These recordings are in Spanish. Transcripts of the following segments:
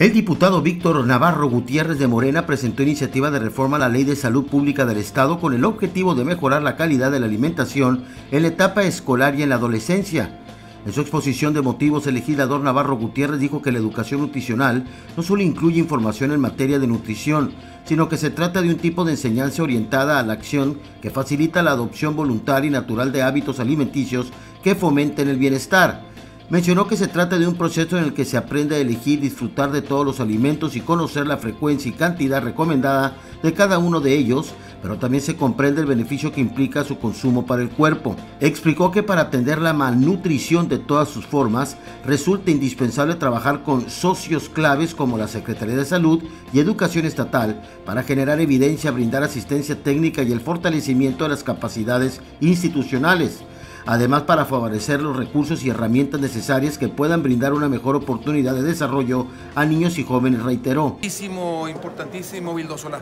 El diputado Víctor Navarro Gutiérrez de Morena presentó iniciativa de reforma a la Ley de Salud Pública del Estado con el objetivo de mejorar la calidad de la alimentación en la etapa escolar y en la adolescencia. En su exposición de motivos, el legislador Navarro Gutiérrez dijo que la educación nutricional no solo incluye información en materia de nutrición, sino que se trata de un tipo de enseñanza orientada a la acción que facilita la adopción voluntaria y natural de hábitos alimenticios que fomenten el bienestar. Mencionó que se trata de un proceso en el que se aprende a elegir y disfrutar de todos los alimentos y conocer la frecuencia y cantidad recomendada de cada uno de ellos, pero también se comprende el beneficio que implica su consumo para el cuerpo. Explicó que para atender la malnutrición de todas sus formas, resulta indispensable trabajar con socios claves como la Secretaría de Salud y Educación Estatal para generar evidencia, brindar asistencia técnica y el fortalecimiento de las capacidades institucionales. Además, para favorecer los recursos y herramientas necesarias que puedan brindar una mejor oportunidad de desarrollo a niños y jóvenes, reiteró. Importantísimo, Vildosola.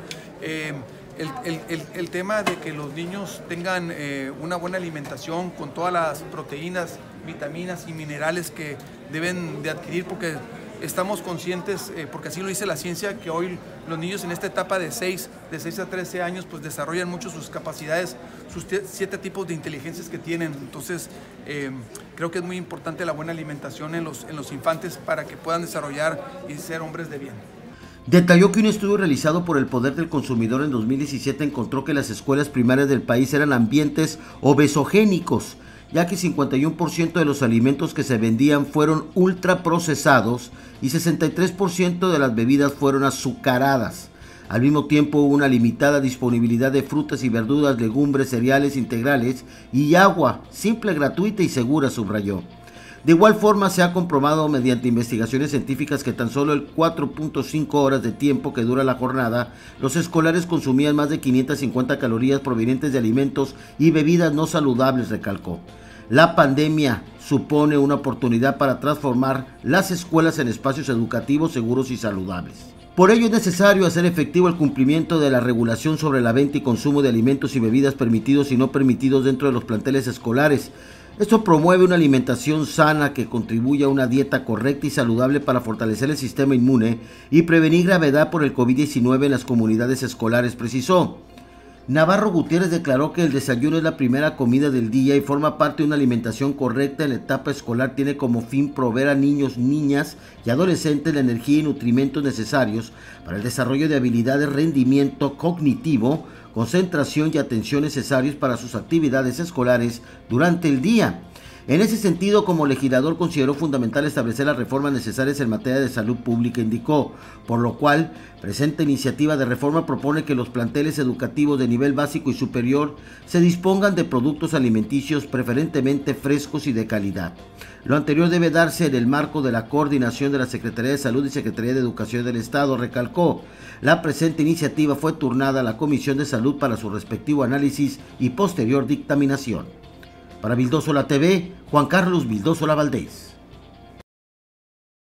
El tema de que los niños tengan una buena alimentación con todas las proteínas, vitaminas y minerales que deben de adquirir, porque estamos conscientes, porque así lo dice la ciencia, que hoy los niños en esta etapa de 6 a 13 años pues desarrollan mucho sus capacidades, sus 7 tipos de inteligencias que tienen. Entonces creo que es muy importante la buena alimentación en los infantes para que puedan desarrollar y ser hombres de bien. Detalló que un estudio realizado por el Poder del Consumidor en 2017 encontró que las escuelas primarias del país eran ambientes obesogénicos, ya que 51% de los alimentos que se vendían fueron ultraprocesados y 63% de las bebidas fueron azucaradas. Al mismo tiempo hubo una limitada disponibilidad de frutas y verduras, legumbres, cereales integrales y agua, simple, gratuita y segura, subrayó. De igual forma se ha comprobado mediante investigaciones científicas que tan solo el 4.5 horas de tiempo que dura la jornada, los escolares consumían más de 550 calorías provenientes de alimentos y bebidas no saludables, recalcó. La pandemia supone una oportunidad para transformar las escuelas en espacios educativos seguros y saludables. Por ello es necesario hacer efectivo el cumplimiento de la regulación sobre la venta y consumo de alimentos y bebidas permitidos y no permitidos dentro de los planteles escolares. Esto promueve una alimentación sana que contribuya a una dieta correcta y saludable para fortalecer el sistema inmune y prevenir gravedad por el COVID-19 en las comunidades escolares, precisó. Navarro Gutiérrez declaró que el desayuno es la primera comida del día y forma parte de una alimentación correcta en la etapa escolar. Tiene como fin proveer a niños, niñas y adolescentes la energía y nutrimentos necesarios para el desarrollo de habilidades, rendimiento cognitivo, concentración y atención necesarios para sus actividades escolares durante el día. En ese sentido, como legislador, consideró fundamental establecer las reformas necesarias en materia de salud pública, indicó, por lo cual, presente iniciativa de reforma propone que los planteles educativos de nivel básico y superior se dispongan de productos alimenticios preferentemente frescos y de calidad. Lo anterior debe darse en el marco de la coordinación de la Secretaría de Salud y Secretaría de Educación del Estado, recalcó. La presente iniciativa fue turnada a la Comisión de Salud para su respectivo análisis y posterior dictaminación. Para Vildosola TV, Juan Carlos Vildosola Valdés.